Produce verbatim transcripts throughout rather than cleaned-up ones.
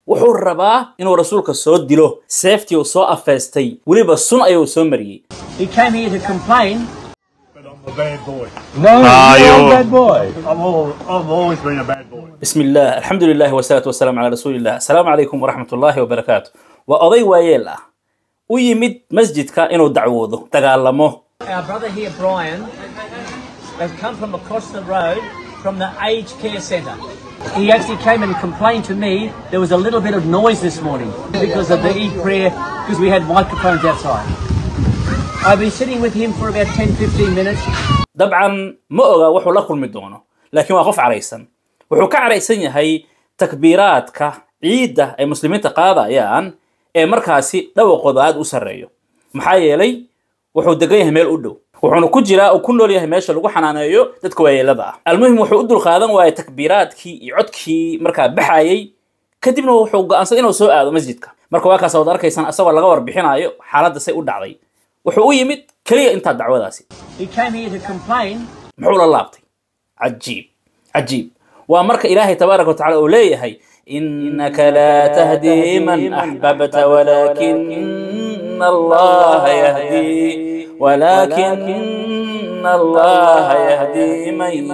wuxuu rabaa inuu rasuulka soo dilo safety oo soo afeestay waliba sun ayuu soo mariyay. He came here to complain. But I'm a bad boy. No, Ah, you're you're- a bad boy. I've, all, I've always been a bad boy. بسم الله الحمد لله والصلاة والسلام على رسول الله. السلام عليكم ورحمة الله وبركاته. وأضي ويلا ويمد مسجدك إنه دعوضه تقالمه. Our brother here, Brian, has come from across the road from the aged care centre. He actually came and complained to me there was a little bit of noise this morning because of the Eid prayer, because we had microphones outside. I've been sitting with him for about ten fifteen minutes. طبعا ما أوغا وحو لا كل مدونه لكن واقف عريسا وحو كعريسن هي تكبيراتك عيدة أي مسلمين تقاضى يان أي مركاسي لو قضاء أسريو محايا لي وحو دقيه ميل أدو وحو كجرا وكله ليه ماشي لو حنانيو ددك واي لبا المهم وحو أدو الخادم واي تكبيراتكي يعدكي مركا بحايي كدبنا وحو قانسا إنو سوء هذا مسجدك مركا واكا سودار كيسان أسوى لغور بحنايو حالات سي أدعضي وحو يمد كليا انت الدعوة داسي. He came here to complain. محول الله بطي عجيب عجيب وأمرك إلهي تبارك وتعالى أوليه هي إنك لا تهدي من أحببت ولكن الله يهدي ولكن الله يهدي من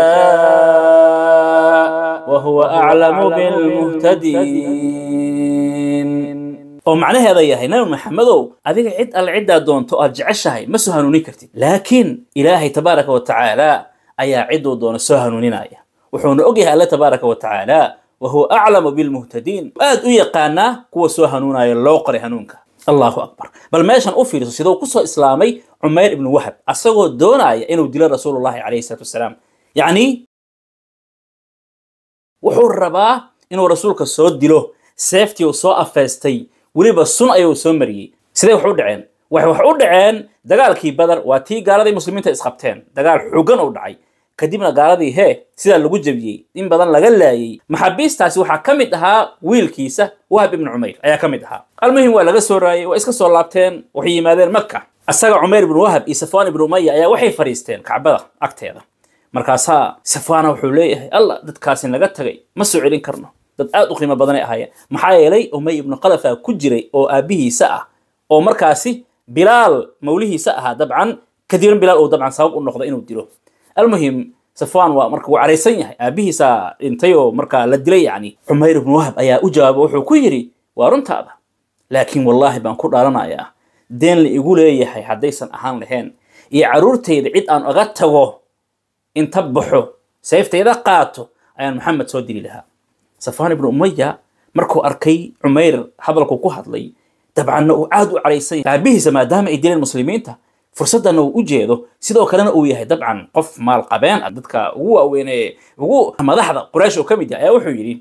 يشاء وهو أعلم بالمهتدين. ومعنى هذا يا هنا محمدو هذيك عد العدة دون تؤجع الشهي ما سهنوني كرتي لكن إلهي تبارك وتعالى أي عدو دون سهنوني نايا وحون أجيها الله تبارك وتعالى وهو أعلم بالمهتدين بعد يقانا كوا سهنونا يلوقر هنونك الله أكبر بل ماشان أوفير سيدو قصة إسلامي عمير بن وهب أسقو دونايا إنه دل رسول الله عليه الصلاة والسلام يعني وحور ربا إنه رسولك السود دلو سيفتي وصو أفاستي waliba sun ayuu soo mariyay sidee wax u dhaceen wax wax u dhaceen dagaalkii badar waa tii gaaladii muslimiinta isqabteen dagaal xooggan u dhacay kadibna gaaladii he sida lagu jabiyay in badan laga laayay maxaabiistaasi waxa kamid ahaa wiilkiisa Wahab ibn Umayr ayaa kamid ahaa almuhim waa laga soo raayay waa iska soo laabteen waxay yimaadeen Makka asaga Umayr ibn Wahab iyo Safwan ibn Umayya ayaa waxay fariisteen Kacbada agteeda markaasa Safwan wuxuu leeyahay Allah dadkaasi naga tagay ma soo celin karno dad aad u qiimo badan ay ahaayeen maxaa yeelay Umay ibn Khalaf ku jiray oo aabihiisa ah oo markaasi Bilaal mawlihiisa ah dabcan kadib Bilaal oo dabcan sabab u noqday inuu dilo almuhim Safwan waa markaa uu careysan yahay aabihiisa intay oo markaa la dilay yani Umayr ibn Wahab ayaa u jawaabay wuxuu ku yiri waa runtaada laakiin wallahi baan ku dhaalanayaa deen la igu leeyahay hadaysan ahaan lahayn iyo caruurteyda cid aan uga tago inta baxo sayfteyda qaato ayaan Muhammad soo dili lahaa Safwan ibn Umayya markuu arkay Umayr hadalku ku hadlay dabcan uu aad u caleysay aabihiisa maadaama ay dileen muslimiinta fursadana uu u jeedo sidoo kalena uu yahay dabcan qof maal qabeen dadka ugu waaweynee ugu madaxda Quraysh oo kamid ah ayaa wuxuu yiri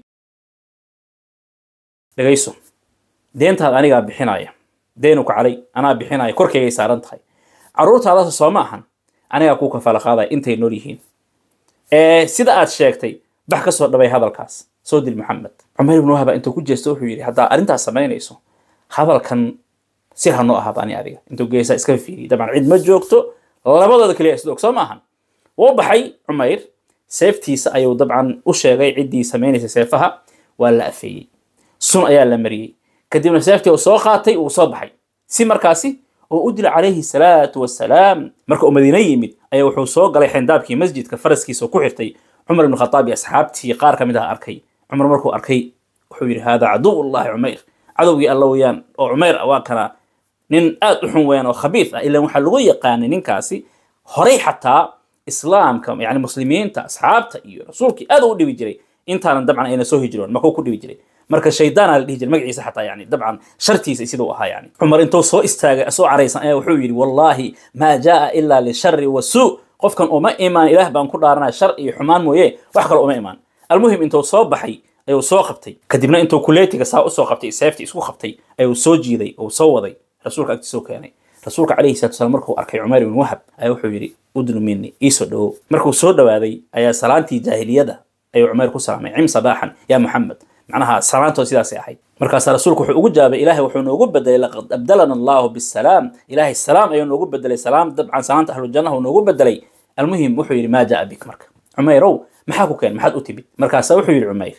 dhageyso deentaada aniga bixinaya deenu ku calay ana bixinaya korkeyga saaran tahay caruurtaada soo ma ahan aniga ku kafaala qaaday intay nool yihiin ee sida aad sheegtay bax ka soo dhabay hadalkaas soo dil Muhammad Umayr ibn Wahab intuu ku jeesto wuxuu yiri hadaa arintaas sameynayso hadalkan si hano ahaadani adiga intuu geesa iska fiiri dabcan cid ma joogto labadooda kaliya isoo soo maahan oo baxay Umayr safetiisa ayuu dabcan u sheegay cidii sameynaysa seefaha waa la afeeyay sun ayaa la mariyay kadibna safety uu soo qaatay uu soo baxay si markaasi oo u dil calayhi salaatu wassalaam marka uu Madiina yimid ayaa wuxuu soo galay xindaabkii masjidka faraskiisa ku xirtay Umar ibn Khattab iyo asxaabtii qaar kamid ah arkay عمر مركو أركي وحوير هذا عدو الله عمير عدوي الله ويان أو عمير أواكنا نين أتحون ويان وخبيث إلا محلوية قاني نين كاسي هري حتى إسلام كم يعني مسلمين تا أصحاب تا إيو رسولك أدو اللي بيجري إنت أنا طبعا أنا سوي هجرون ما كو كل بيجري مركز الشيطان اللي هجر مقعيس حتى يعني طبعا شرطي يسيدوها يعني عمر انتو سو استاغ سو عريسان أي وحوير والله ما جاء إلا للشر والسوء قف كان أما إيمان إله بان كل دارنا شر حمان مويه وحكر أما إيمان المهم انتو soo baxay ayuu soo qabtay kadibna intuu kuleetiga saa u soo qabtay safety isku qabtay ayuu soo jiiday oo soo waday rasuulka agtiisa soo keenay rasuulka calayhi salaatu wasalaam markuu arkay Umayr ibn Wahab ayaa wuxuu yiri udnu minni iso dhaw markuu soo dhawaaday ayaa salaantii jaahiliyada ayuu Umayr ku salaamay cim sabahan ya Muhammad macnaha salaanto sidaas ay ahayd markaas rasuulku wuxuu ugu jawaabay ilaahay wuxuu noogu bedelay laqad abdalana Allah bis-salaam ilaahay salaam ayuu noogu bedelay salaam dabcan salaanta ahlul jannah uu noogu bedelay المهم wuxuu yiri ma jaa bik marka Umayr maxaa ku keen maxaad u timid markaas wuxuu yiri Umayr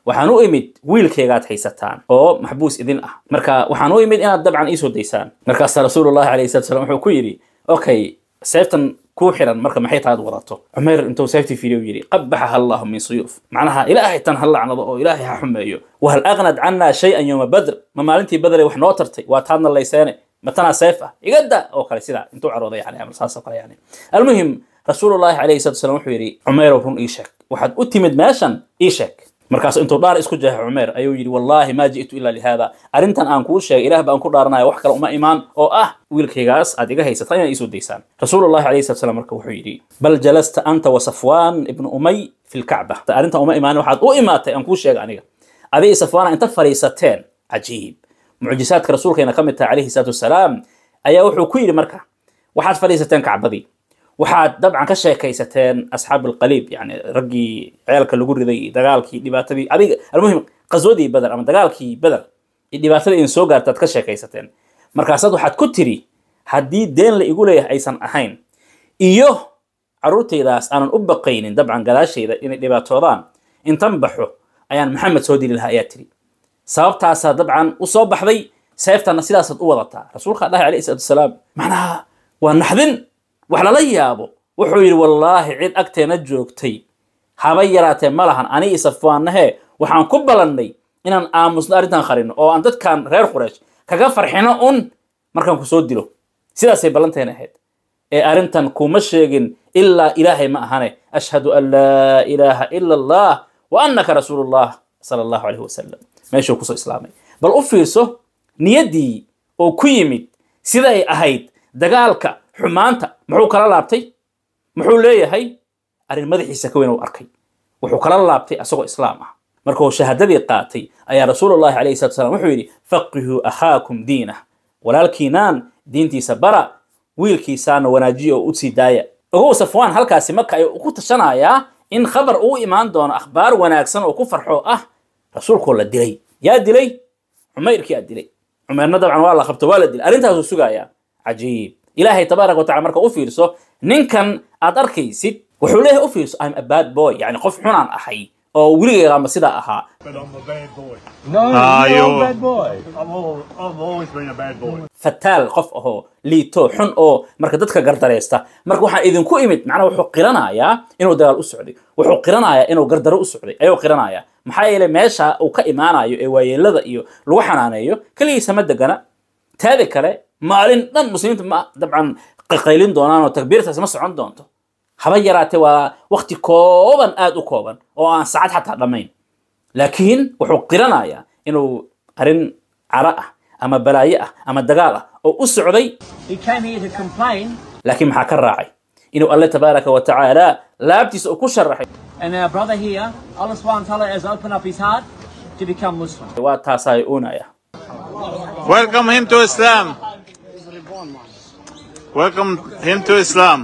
waxaan u imid wiilkaygaad haysataan oo maxbuus idin ah marka waxaan u imid inaad dabcan iisoo daysaan markaas rasuulullaahi calayhi salaatu wasalaam wuxuu ku yidhi okay seeftan ku xiran marka maxay taad wadato Umayr intuu seeftii fiiriyo yiri qabbaha Allahu min suyuf macnaha ilaahay tan hal lacnado oo ilaahay ha xumeeyo wahal aghnad anna shay'an yawma badr ma maalintii badr wax noo tartay waa taadna laysaane matana seefa igada oo kale sida intuu carooday yani amal saas kale yani almuhim rasuulullaahi calayhi salaatu wasalaam wuxuu yiri Umayr run ii sheeg waxaad u timid meeshan ii sheeg markaas intuu dhaar isku jahay Umayr ayuu yiri wallahi ma jiitu illa li hada arintan aan ku sheegay ilaah baan ku dhaaranayo wax kale uma iimaan oo ah wiilkaygaas aad iga haysatay inay isu deysaan rasuulullaahi calayhi salaatu wasalaam marka wuxuu yiri bal jalasta anta wa Safwan ibn Umay fi al-Ka'bah arintan uma iimaan waxaad u iimaatay aan ku sheegay aniga adii Safwan inta fariisateen ajiib mucjisaadka rasuulkeena kamid tahay calayhi salaatu wasalaam ayaa wuxuu ku yiri marka waxaad fariisateen Kacbadii waxaad dabcan ka sheekaysateen asxaab alqaliib yani ragii ceelka lagu riday dagaalkii dhibaatadii adiga almuhim qaswadii badar ama dagaalkii badar dhibaatadii in soo gaartad ka sheekaysateen markaasad waxaad ku tiri hadii deen la igu leeyahay aysan ahayn iyo caruurtaydaas aanan u baqaynin dabcan gadaashayda inay dhibaatoodaan intan baxo ayaan maxamed soo dili lahaa ayaa tiri sababtaasa dabcan u soo baxday seeftana sidaasaad u wadataa rasuulka allah calayhi salaatu wasalaam macnaha waa naxdin wax lala yaabo wuxuu yiri wallahi cid agteena joogtay haba yaraatee malahan ani Safwaanahe waxaan ku balannay inaan aamusno arintan qarino oo aan dadkan reer Quraysh kaga farxino un markaan ku soo dilo sidaas ay ballanteena ahayd ee arintan kuma sheegin illa ilaahay ma ahane ashhadu an la ilaha illa allah wa annaka rasuulullah sallallahu alayhi wasallam meesha ku soo islaamay bal u fiirso niyadii oo ku yimid sida ay ahayd dagaalka xumaanta muxuu kala laabtay muxuu leeyahay arin madaxiisa ka weyn oo arkay wuxuu kala laabtay asagoo islaam ah markuu shahaadadii qaatay ayaa rasuulullaahi calayhi salaatu wasalaam wuxuu yiri faqihu akhaakum diinah walaalkiinaan diintiisa bara wiilkiisaana wanaajiyo oo u sii daaya ogow Safwaan halkaasi marka ay ku tashanayaa in khabar uu imaan doono akhbaar wanaagsan oo ku farxo ah rasuulku la dilay yaa dilay Umayrkii yaa dilay Umayrna dabcan waa la qabto waa la dilay arintaas uu sugaaya ajiib ilaahay tabaaraka wa ta'ala marka u fiirso ninkan aad arkaysid wuxuu leeyahay u fiirso I'm a bad boy yani qof xunaan ahay oo wiligeeda ama sida ahaa But I'm a bad boy. No, Ah, you're you- a bad boy. I've, al- I've always been a bad boy. fataal qof ahoo liito xun oo marka dadka gardareysta marka waxaa idinku imid macnaha wuxuu qiranayaa inuu dagaal u socday wuxuu qiranayaa inuu gardaro u socday ayuu qiranayaa maxaa yeelay meesha uu ka imaanayo ee waayeelada iyo lagu xanaaneeyo kaligiisa ma degana taada kale maalin dhan muslimiinta ma dabcan qaqaylin doonaan oo takbiirtaas ma socon doonto haba yaraatee waa waqti kooban aad u kooban oo aan saacad xataa dhamayn laakiin wuxuu qiranayaa inuu arin cara ah ama balaaye ah ama dagaal ah oo u socday He came here to complain, laakiin maxaa ka raacay inuu alle tabaaraka wa tacaala laabtiisa uu ku sharaxay and our brother here, Allah subhanahu wa ta'ala has opened up his heart to become Muslim. waa taasaa uunaya Welcome him to Islam. Welcome him to Islam.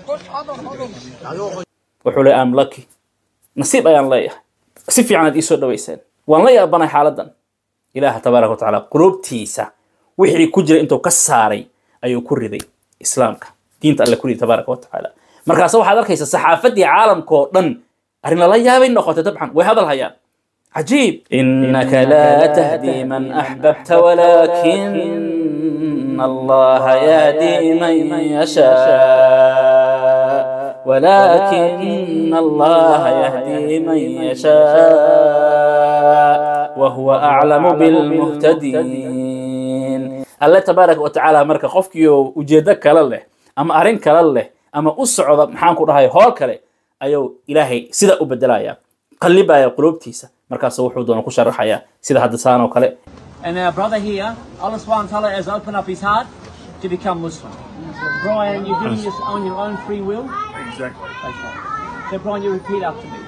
wuxuu leeyahay am lucky nasiib ayaan leeyahay si fiican aad ii soo dhaweyseen waan la yaabanay xaaladan ilaaha tabaaraka wa tacaala qulubtiisa wixii ku jira intuu ka saaray ayuu ku riday islaamka diinta alle ku riday tabaaraka wa tacaala markaas waxaad arkaysaa saxaafadii caalamka oo dhan arrin lala yaabay noqotay dabcan way hadal hayaan عجيب إنك لا تهدي من أحببت ولكن الله يهدي من يشاء ولكن الله يهدي من يشاء وهو أعلم بالمهتدين الله تبارك وتعالى مركا خفكيو وجدك له أما أرنك له أما أسعد محانكو رهاي هول كله أيو إلهي سيدا أبدلايا قلبها قلوبتيسا markaas wuxuu doona ku sharaxaya sida hadda saan oo kale And our brother here, Allah subhanahu wa ta'ala has opened up his heart to become Muslim. Brian, you're doing this on your own free will? Exactly. Okay. So Brian, you repeat after me.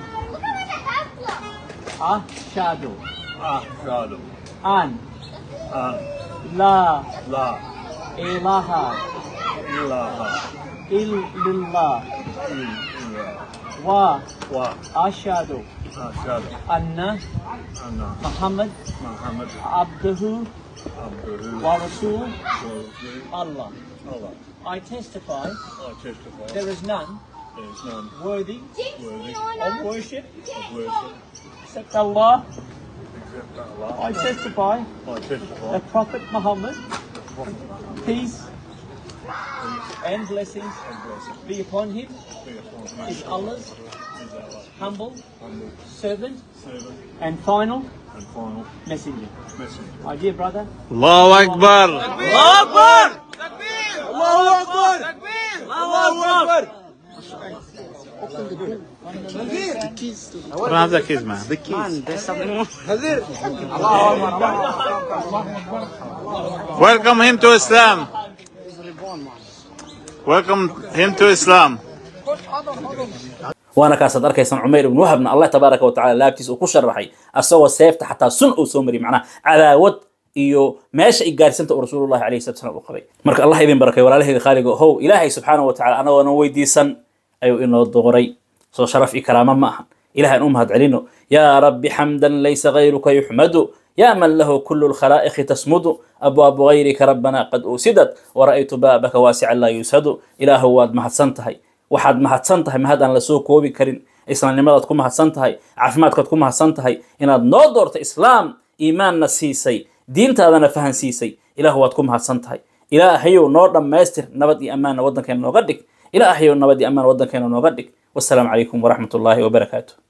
Ashhadu Ashhadu an an la la ilaha ilaha illallah illallah wa wa ashhadu ashhadu anna anna Muhammad Muhammad abduhu abduhu wa rasul wa rasuluhu. Allah. Allah. I testify I testify there is none There is none worthy worthy of worship of worship except Allah. except Allah. I testify I testify that Prophet Muhammad, peace and blessings and blessing be upon him, be upon him. is Allah's Is Allah's humble humble servant servant and final and final messenger. messenger. My dear brother, Allahu Akbar. Have the keys, man. The keys. Welcome him to Islam. Welcome him to Islam. وانا كاسد اركيسن عمير بن وهب الله تبارك وتعالى لابتيس او كشرحي اسو سيفته حتى سن او سو مري معناها عداود iyo meesha ay gaarsanta rasuulullaahi calayhi salaam uu qabay marka allah idin barakay walaalahayga khaaligo how ilaahay subhanahu wa ta'ala anagoona weydiisan ayu inoo dooray soo sharaf iyo karaama ma aha ilaahay aan u mahad celino ya rabbi hamdan laysa ghayruka yuhmadu ya man lahu kullu al-khalaiq tasmudu abwaab ghayrika rabbana qad usidat wa ra'aytu babaka wasi'an la yusadu ilaahu waad mahadsantahay waxaad mahadsan tahay mahad aan la soo koobi karin islaamnimadaad ku mahadsan tahay caafimaadkaad ku mahadsan tahay inaad noo doorto islaam iimaanna siisay diintaadana fahansiisay ilaah waad ku mahadsan tahay ilaahayow noo dhammaystir nabad iyo ammaan waddankeena nooga dhig ilaahayow nabad iyo ammaan waddankeena nooga dhig wassalaamu calaykum waraxmatullaahi wabarakaatuh